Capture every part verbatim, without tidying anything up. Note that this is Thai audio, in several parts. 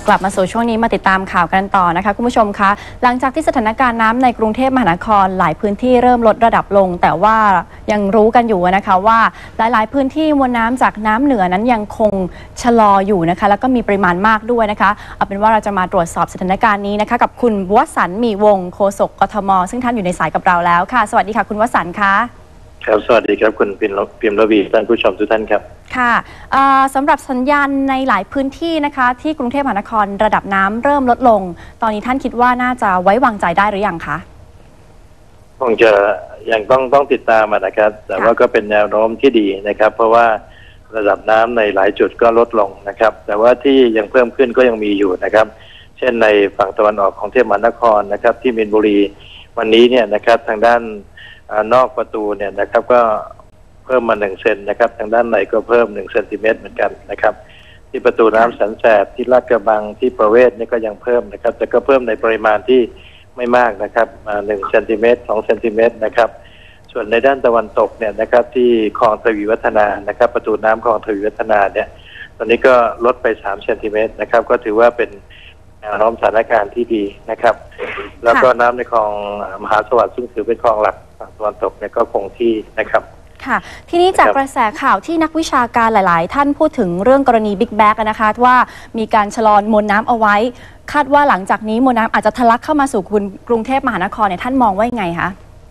กลับมาสู่ช่วงนี้มาติดตามข่าวกันต่อนะคะคุณผู้ชมคะหลังจากที่สถานการณ์น้ำในกรุงเทพมหานครหลายพื้นที่เริ่มลดระดับลงแต่ว่ายังรู้กันอยู่นะคะว่าหลายๆพื้นที่มวลน้ำจากน้ำเหนือนั้นยังคงชะลออยู่นะคะแล้วก็มีปริมาณมากด้วยนะคะเอาเป็นว่าเราจะมาตรวจสอบสถานการณ์นี้นะคะกับคุณวสันต์ มีวงศ์โฆษกกทมซึ่งท่านอยู่ในสายกับเราแล้วค่ะสวัสดีค่ะคุณวสันต์คะครับสวัสดีครับคุณพิมพ์ระวีท่านผู้ชมทุกท่านครับค่ะสำหรับสัญญาณในหลายพื้นที่นะคะที่กรุงเทพมหานครระดับน้ำเริ่มลดลงตอนนี้ท่านคิดว่าน่าจะไว้วางใจได้หรือยังคะคงจะยังต้องต้องติดตามนะครับแต่ว่าก็เป็นแนวโน้มที่ดีนะครับเพราะว่าระดับน้ำในหลายจุดก็ลดลงนะครับแต่ว่าที่ยังเพิ่มขึ้นก็ยังมีอยู่นะครับเช่นในฝั่งตะวันออกของเทพมหานครนะครับที่มีนบุรีวันนี้เนี่ยนะครับทางด้านนอกประตูเนี่ยนะครับก็เพิ่มมาหนึ่งเซนนะครับทางด้านในก็เพิ่มหนึ่งเซนติเมตรเหมือนกันนะครับที่ประตูน้ำสันแสบที่ลาดกระบังที่ประเวศนี่ก็ยังเพิ่มนะครับแต่ก็เพิ่มในปริมาณที่ไม่มากนะครับหนึ่งเซนติเมตรสองเซนติเมตรนะครับส่วนในด้านตะวันตกเนี่ยนะครับที่คลองทวีวัฒนานะครับประตูน้ำคลองทวีวัฒนาเนี่ยตอนนี้ก็ลดไปสามเซนติเมตรนะครับก็ถือว่าเป็นแนวโน้มสถานการณ์ที่ดีนะครับแล้วก็น้ำในคลองมหาสวัสดิ์ซึ่งถือเป็นคลองหลักฝั่งตะวันตกเนี่ยก็คงที่นะครับค่ะทีนี้จากกระแสข่าวที่นักวิชาการหลายๆท่านพูดถึงเรื่องกรณีบิ๊กแบ็กนะคะว่ามีการชะลอมวลน้ำเอาไว้คาดว่าหลังจากนี้มวลน้ำอาจจะทะลักเข้ามาสู่กรุงเทพมหานครเนี่ยท่านมองว่ายังไงคะ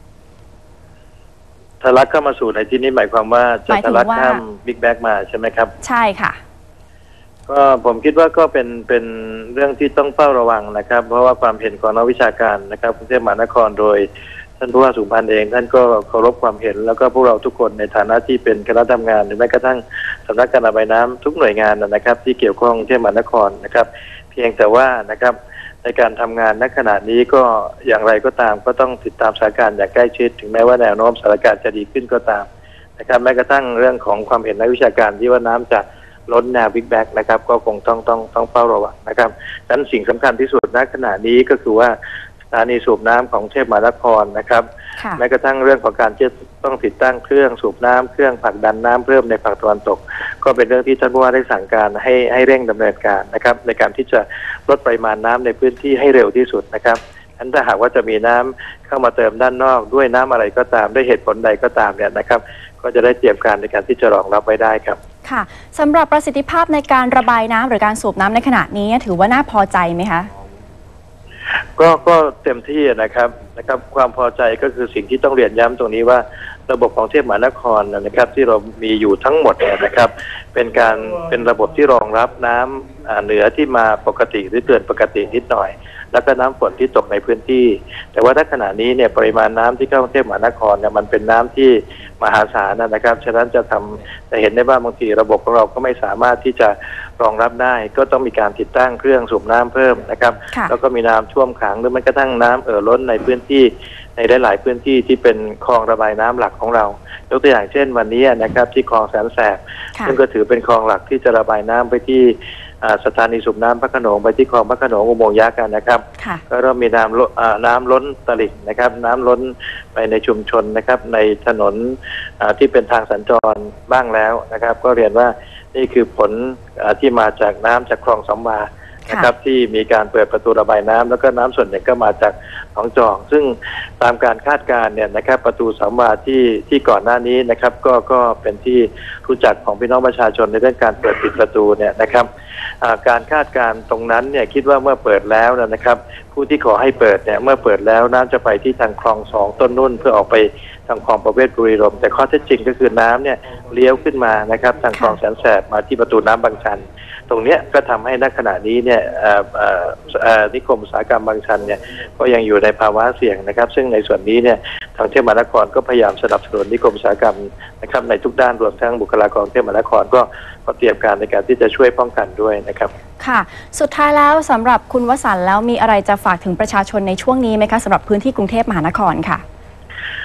ทะลักเข้ามาสู่ในที่นี้หมายความว่าจะทะลักข้ามบิ๊กแบ็กมาใช่ไหมครับใช่ค่ะก็ผมคิดว่าก็เป็นเป็นเรื่องที่ต้องเฝ้าระวังนะครับเพราะว่าความเห็นของนักวิชาการนะครับกรุงเทพมหานครโดยท่านผู้ว่าสุพันธ์เองท่านก็เคารพความเห็นแล้วก็พวกเราทุกคนในฐานะที่เป็นคณะทำงานหรือแม้กระทั่งสำนักการระบายน้ำทุกหน่วยงานนะครับที่เกี่ยวข้องกรุงเทพมหานครนะครับเพียงแต่ว่านะครับในการทำงานณขณะนี้ก็อย่างไรก็ตามก็ต้องติดตามสถานการณ์อย่างใกล้ชิดถึงแม้ว่าแนวโน้มสถานการณ์จะดีขึ้นก็ตามนะครับแม้กระทั่งเรื่องของความเห็นนักวิชาการที่ว่าน้ำจะล้นแนวบิ๊กแบ็กนะครับก็คงต้องต้องต้องเฝ้าระวังนะครับดังนั้นสิ่งสำคัญที่สุดณขณะนี้ก็คือว่าสถานีสูบน้ำของเทพมหานครนะครับแม้กระทั่งเรื่องของการที่ต้องติดตั้งเครื่องสูบน้ำเครื่องผลักดันน้ำเพิ่มในฝั่งตะวันตกก็เป็นเรื่องที่ท่านผู้ว่าได้สั่งการให้ให้เร่งดำเนินการนะครับในการที่จะลดปริมาณน้ำในพื้นที่ให้เร็วที่สุดนะครับนั้นถ้าหากว่าจะมีน้ำเข้ามาเติมด้านนอกด้วยน้ำอะไรก็ตามด้วยเหตุผลใดก็ตามเนี่ยนะครับก็จะได้เตรียมการในการที่จะรองรับไว้ได้ครับค่ะสำหรับประสิทธิภาพในการระบายน้ำหรือการสูบน้ำในขณะนี้ถือว่าน่าพอใจไหมคะก็ก็เต็มที่นะครับนะครับความพอใจก็คือสิ่งที่ต้องเรียนย้ำตรงนี้ว่าระบบของเทพมหานครนะครับที่เรามีอยู่ทั้งหมดเนี่ยนะครับเป็นการเป็นระบบที่รองรับน้ำเหนือที่มาปกติหรือเกินปกตินิดหน่อยแล้วก็น้ำฝนที่ตกในพื้นที่แต่ว่าถ้าขณะนี้เนี่ยปริมาณน้ำที่เข้ากรุงเทพมหานครเนี่ยมันเป็นน้ำที่มหาศาลนะครับฉะนั้นจะทำจะเห็นได้ว่าบางทีระบบของเราก็ไม่สามารถที่จะรองรับได้ก็ต้องมีการติดตั้งเครื่องสูบน้ำเพิ่มนะครับแล้วก็มีน้ำท่วมขังหรือแม้กระทั่งน้ำเอ่อล้นในพื้นที่ในหลายๆพื้นที่ที่เป็นคลองระบายน้ำหลักของเรายกตัวอย่างเช่นวันนี้นะครับที่คลองแสนแสบซึ่งก็ถือเป็นคลองหลักที่จะระบายน้ำไปที่สถานีสูบน้ำพระโขนงไปที่คลองพระโขนงอุโมงค์ยักษ์กันนะครับก็เริ่มมีน้ำน้ำล้นตลิ่งนะครับน้ำล้นไปในชุมชนนะครับในถนนที่เป็นทางสัญจรบ้างแล้วนะครับก็เรียนว่านี่คือผลที่มาจากน้ำจากคลองสำวานะครับที่มีการเปิดประตูระบายน้ำแล้วก็น้ำส่วนใหญ่ก็มาจากหนองจอกซึ่งตามการคาดการณ์เนี่ยนะครับประตูสำวาที่ที่ก่อนหน้านี้นะครับก็ก็เป็นที่รู้จักของพี่น้องประชาชนในเรื่องการเปิดปิดประตูเนี่ยนะครับการคาดการณ์ตรงนั้นเนี่ยคิดว่าเมื่อเปิดแล้วนะครับผู้ที่ขอให้เปิดเนี่ยเมื่อเปิดแล้วน้ำจะไปที่ทางคลองสองต้นนุ่นเพื่อออกไปทางคลองประเวศบุรีรัมย์แต่ข้อเท็จจริงก็คือน้ำเนี่ยเลี้ยวขึ้นมานะครับทางคลองแสนแสบมาที่ประตูน้ำบางชันตรงนี้ก็ทำให้ณขณะนี้เนี่ยนิคมอุตสาหกรรมบางชันเนี่ยก็ยังอยู่ในภาวะเสี่ยงนะครับซึ่งในส่วนนี้เนี่ยทางเทพมหานครก็พยายามสนับสนุนนิคมอุตสาหกรรมนะครับในทุกด้านรวมทั้งบุคลากรเทพมหานครก็ก็เตรียมการในการที่จะช่วยป้องกันด้วยนะครับค่ะสุดท้ายแล้วสำหรับคุณวสันต์แล้วมีอะไรจะฝากถึงประชาชนในช่วงนี้ไหมคะสำหรับพื้นที่กรุงเทพมหานครค่ะ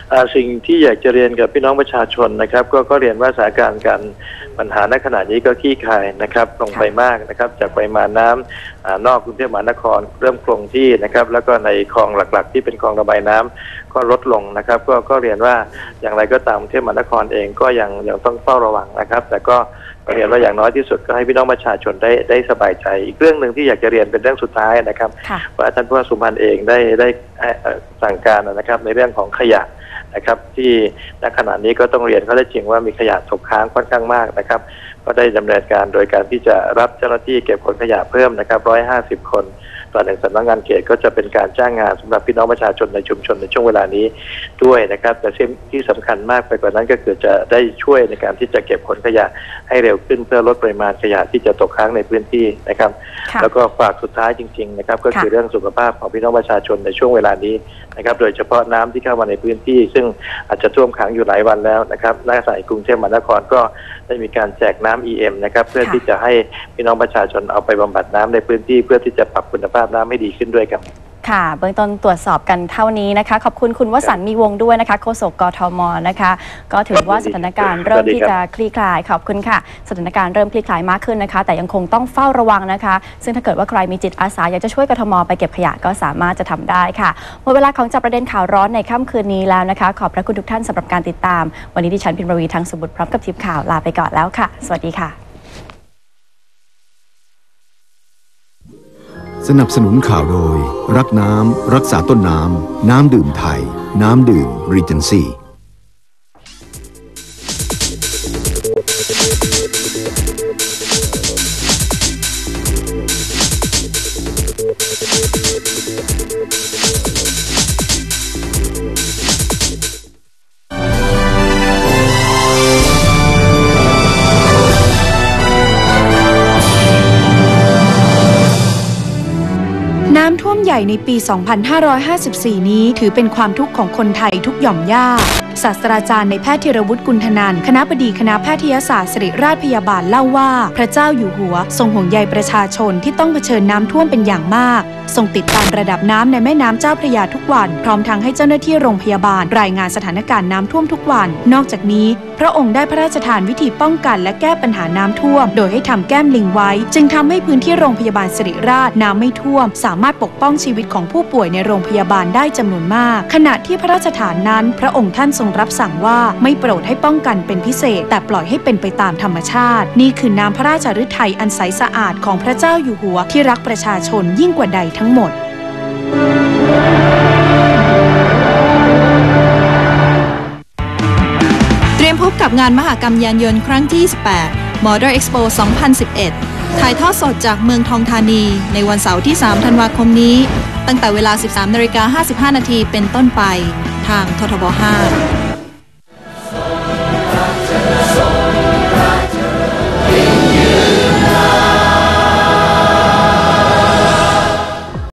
สิ่งที่อยากจะเรียนกับพี่น้องประชาชนนะครับก็ก็เรียนว่าสถานการณ์การปัญหาณขณะนี้ก็คลี่คลายนะครับลงไปมากนะครับจากปริมาณน้ำนอกกรุงเทพมหานครเริ่มคงที่นะครับแล้วก็ในคลองหลักๆที่เป็นคลองระบายน้ำก็ลดลงนะครับก็ก็เรียนว่าอย่างไรก็ตามกรุงเทพมหานครเองก็ยังยังต้องเฝ้าระวังนะครับแต่ก็เรียนว่าอย่างน้อยที่สุดก็ให้พี่น้องประชาชนได้ได้สบายใจอีกเรื่องหนึ่งที่อยากจะเรียนเป็นเรื่องสุดท้ายนะครับว่าท่านผู้ว่าสุพรรณเองได้ได้สั่งการนะครับในเรื่องของขยะนะครับที่ณขณะนี้ก็ต้องเรียนเขาได้จริงว่ามีขยะตกค้างค่อนข้างมากนะครับก็ได้ดำเนินการโดยการที่จะรับเจ้าหน้าที่เก็บขนขยะเพิ่มนะครับร้อยห้าสิบคนต่อหนึ่งสำนักงานเขตก็จะเป็นการจ้างงานสำหรับพี่น้องประชาชนในชุมชนในช่วงเวลานี้ด้วยนะครับแต่ที่สำคัญมากไปกว่านั้นก็คือจะได้ช่วยในการที่จะเก็บขนขยะให้เร็วขึ้นเพื่อลดปริมาณขยะที่จะตกค้างในพื้นที่นะครับแล้วก็ฝากสุดท้ายจริงๆนะครับก็คือเรื่องสุขภาพของพี่น้องประชาชนในช่วงเวลานี้นะครับโดยเฉพาะน้ำที่เข้ามาในพื้นที่ซึ่งอาจจะท่วมขังอยู่หลายวันแล้วนะครับนักสายกรุงเทพมหานครก็ได้มีการแจกน้ำ อี เอ็ม นะครับเพื่อที่จะให้พี่น้องประชาชนเอาไปบำบัดน้ำในพื้นที่เพื่อที่จะปรับคุณภาพน้ำให้ดีขึ้นด้วยครับค่ะเบื้องต้นตรวจสอบกันเท่านี้นะคะขอบคุณคุณวสันต์มีวงด้วยนะคะโฆษกกทมนะคะก็ถือว่าสถานการณ์เริ่มที่จะคลี่คลายขอบคุณค่ะสถานการณ์เริ่มคลี่คลายมากขึ้นนะคะแต่ยังคงต้องเฝ้าระวังนะคะซึ่งถ้าเกิดว่าใครมีจิตอาสาอยากจะช่วยกทมไปเก็บขยะก็สามารถจะทำได้ค่ะหมดเวลาของจับประเด็นข่าวร้อนในค่ำคืนนี้แล้วนะคะขอบพระคุณทุกท่านสำหรับการติดตามวันนี้ดิฉันพิมพ์รวีทั้งสมบุตรพร้อมกับทีมข่าวลาไปก่อนแล้วค่ะสวัสดีค่ะสนับสนุนข่าวโดยรักน้ำรักษาต้นน้ำน้ำดื่มไทยน้ำดื่ม Regency น้ำท่วมใหญ่ในปี สองพันห้าร้อยห้าสิบสี่ นี้ถือเป็นความทุกข์ของคนไทยทุกหย่อมย่าศาสตราจารย์ในแพทย์ธีรวุฒิกุลธนันท์คณบดีคณะแพทยศาสตร์ศิริราชพยาบาลเล่าว่าพระเจ้าอยู่หัวทรงห่วงใยประชาชนที่ต้องเผชิญน้ำท่วมเป็นอย่างมากทรงติดตามระดับน้ำในแม่น้ำเจ้าพระยาทุกวันพร้อมทั้งให้เจ้าหน้าที่โรงพยาบาลรายงานสถานการณ์น้ำท่วมทุกวันนอกจากนี้พระองค์ได้พระราชทานวิธีป้องกันและแก้ปัญหาน้ำท่วมโดยให้ทำแก้มลิงไว้จึงทำให้พื้นที่โรงพยาบาลศิริราชน้ำไม่ท่วมสามารถปกป้องชีวิตของผู้ป่วยในโรงพยาบาลได้จำนวนมากขณะที่พระราชทานนั้นพระองค์ท่านทรงรับสั่งว่าไม่โปรดให้ป้องกันเป็นพิเศษแต่ปล่อยให้เป็นไปตามธรรมชาตินี่คือน้ำพระราชฤทัยอันใสสะอาดของพระเจ้าอยู่หัวที่รักประชาชนยิ่งกว่าใดทั้งหมดเตรียมพบกับงานมหกรรมยานยนต์ครั้งที่ยี่สิบแปด Motor Expo สองพันสิบเอ็ด ถ่ายทอดสดจากเมืองทองธานีในวันเสาร์ที่ สาม ธันวาคมนี้ตั้งแต่เวลา สิบสามนาฬิกาห้าสิบห้านาทีเป็นต้นไปทางททบห้า